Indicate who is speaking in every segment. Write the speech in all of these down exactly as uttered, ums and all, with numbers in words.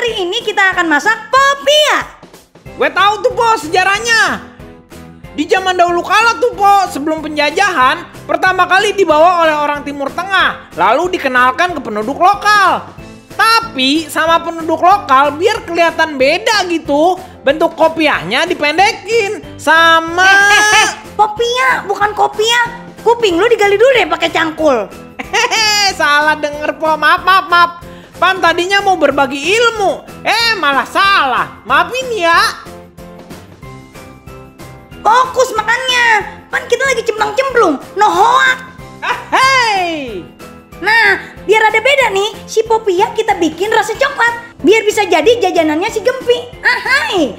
Speaker 1: Hari ini kita akan masak popia.
Speaker 2: Gue tahu tuh Po sejarahnya. Di zaman dahulu kala tuh Po, sebelum penjajahan, pertama kali dibawa oleh orang Timur Tengah, lalu dikenalkan ke penduduk lokal. Tapi sama penduduk lokal biar kelihatan beda gitu, bentuk kopiahnya dipendekin sama...
Speaker 1: Eh, eh, eh, popia, bukan kopia. Kuping lu digali dulu deh pakai cangkul.
Speaker 2: Hehehe, salah denger Po, maaf, maaf, maaf. Pan tadinya mau berbagi ilmu, eh malah salah. Maafin ya.
Speaker 1: Fokus makannya. Pan kita lagi cemplung-cemplung, no hoak.
Speaker 2: Ah, hey.
Speaker 1: Nah, biar ada beda nih, si popia kita bikin rasa coklat. Biar bisa jadi jajanannya si Gempi. Ahai.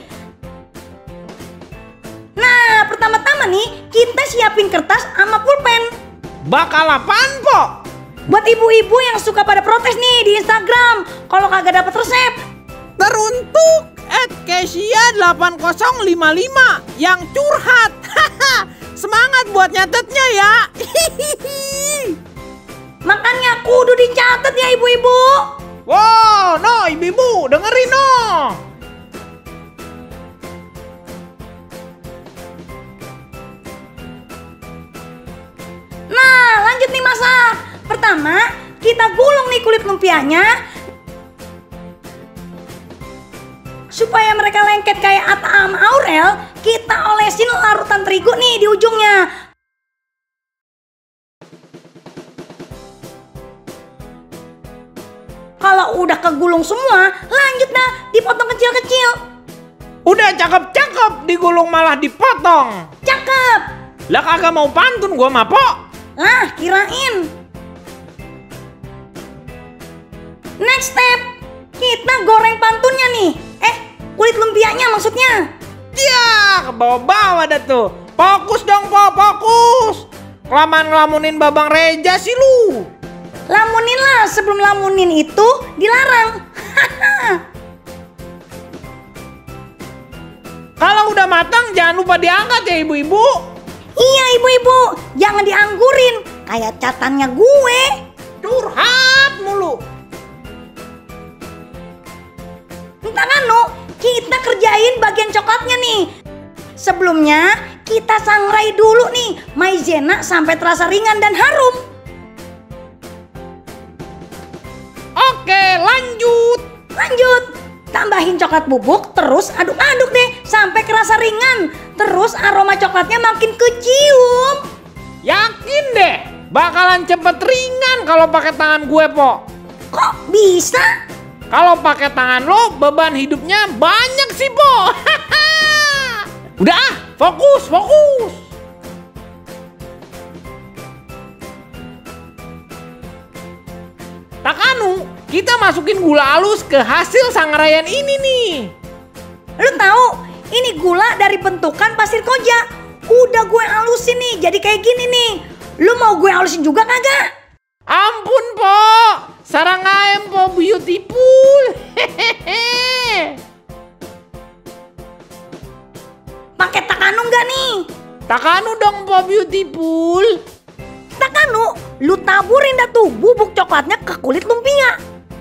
Speaker 1: Nah, pertama-tama nih, kita siapin kertas sama pulpen.
Speaker 2: Bakal apaan Po?
Speaker 1: Buat ibu-ibu yang suka pada protes nih di Instagram kalau kagak dapat resep.
Speaker 2: Teruntuk at Kesia delapan nol lima lima yang curhat. Semangat buat nyatetnya ya.
Speaker 1: Makanya kudu dicatat ya ibu-ibu.
Speaker 2: Wow, no ibu-ibu dengerin no.
Speaker 1: Nah, lanjut nih masak. Pertama, kita gulung nih kulit lumpianya supaya mereka lengket kayak Atta sama Aurel. Kita olesin larutan terigu nih di ujungnya. Kalau udah kegulung semua, lanjut dah dipotong kecil-kecil.
Speaker 2: Udah cakep-cakep, digulung malah dipotong.
Speaker 1: Cakep.
Speaker 2: Lah kagak mau pantun gua mah Po.
Speaker 1: Lah, kirain. Next step, kita goreng pantunnya nih. Eh, kulit lumpianya maksudnya.
Speaker 2: Ya, ke bawah-bawah dah tuh. Fokus dong Po, fokus. Kelamaan ngelamunin Babang Reja sih lu.
Speaker 1: Lamunin lah, sebelum lamunin itu dilarang.
Speaker 2: Kalau udah matang jangan lupa diangkat ya ibu-ibu.
Speaker 1: Iya ibu-ibu, jangan dianggurin kayak catannya gue.
Speaker 2: Curhat mulu.
Speaker 1: Entah kanu, kita kerjain bagian coklatnya nih. Sebelumnya kita sangrai dulu nih maizena sampai terasa ringan dan harum.
Speaker 2: Oke, lanjut.
Speaker 1: Lanjut, tambahin coklat bubuk, terus aduk-aduk deh sampai kerasa ringan. Terus aroma coklatnya makin kecium.
Speaker 2: Yakin deh, bakalan cepet ringan kalau pakai tangan gue Po.
Speaker 1: Kok bisa?
Speaker 2: Kalau pakai tangan lo beban hidupnya banyak sih Po. Udah ah, fokus, fokus. Takanu, kita masukin gula halus ke hasil sangarayan ini nih.
Speaker 1: Lu tahu, ini gula dari bentukan pasir koja. Udah gue halusin nih, jadi kayak gini nih. Lu mau gue halusin juga kagak?
Speaker 2: Ampun Po, sarang ayam Po beautiful. Hehehe.
Speaker 1: Pakai takanu nggak nih?
Speaker 2: Takanu dong Po beautiful.
Speaker 1: Takanu, lu taburin dah tuh bubuk coklatnya ke kulit lumpia.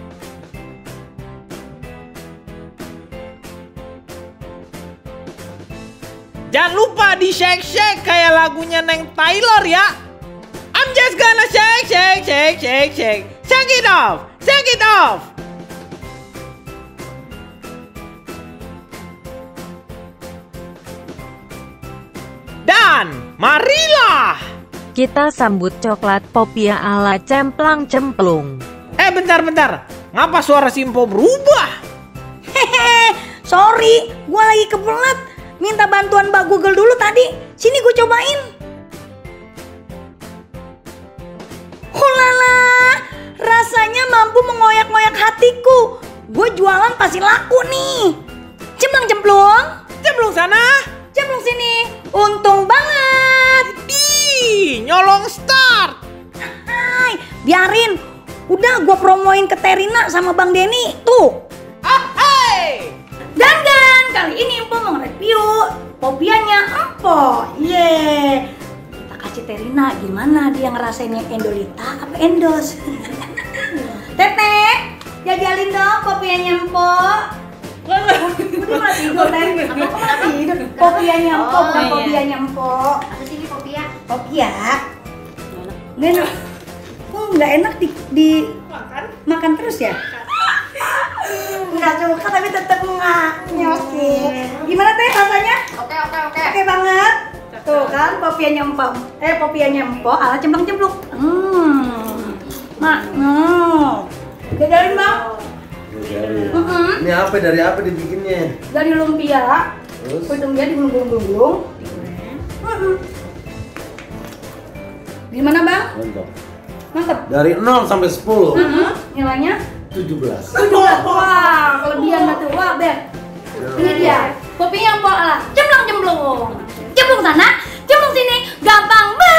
Speaker 2: Jangan lupa di shake-shake kayak lagunya Neng Taylor ya. I'm just gonna shake, shake, shake, shake, shake. Shake it off, shake it off. Dan marilah
Speaker 3: kita sambut coklat popia ala cemplang-cemplung.
Speaker 2: Eh bentar-bentar, ngapa suara Simpo berubah?
Speaker 1: Hehehe, sorry, gue lagi kebelet. Minta bantuan Mbak Google dulu tadi. Sini gue cobain. Hulala, rasanya mampu mengoyak-ngoyak hatiku. Gue jualan pasti laku nih. Cemplung-cemplung,
Speaker 2: Cemplung sana,
Speaker 1: cemplung sini. Untung banget.
Speaker 2: ih nyolong start.
Speaker 1: Hai, biarin. Udah gue promoin ke Terina sama Bang Denny. Tuh.
Speaker 2: Ah, hey.
Speaker 1: Dan dan kali ini Empo mau nge-review popianya Empo. Yeay. Kita kasih Terina gimana dia ngerasain yang Endolita apa Endos. Teteh, Jajalin dong kopiannya Empok. Udah malah tidur, Teng. Aku malah tidur. Kopiannya Empok, bukan kopiannya Empok.
Speaker 4: Apa sih ini kopia?
Speaker 1: Kopia. Nggak enak. Oh, nggak enak di, di makan. Makan terus ya? Nggak suka tapi tetap nyokin. Gimana Teh rasanya?
Speaker 4: Oke oke oke.
Speaker 1: Oke banget. Tuh kan kopiannya Empok. Eh kopiannya Empok ala cemplung-cemplung. Hmm. Mak, no. Jajalin Bang.
Speaker 5: Dari.
Speaker 1: Mm-hmm.
Speaker 5: Ini apa dari apa dibikinnya?
Speaker 1: Dari lumpia.
Speaker 5: Terus?
Speaker 1: Kutung dia digulung-gulung. Mm-hmm. Gimana Bang?
Speaker 5: Mantap.
Speaker 1: Mantap.
Speaker 5: Dari nol sampai sepuluh.
Speaker 1: Mm-hmm. Nilainya?
Speaker 5: tujuh belas.
Speaker 1: Wah, kelebihan banget. Wah, Beb. Ini dia. Kopinya Empok ala cemplung-cemplung. Cemplung sana, cemplung sini, gampang banget.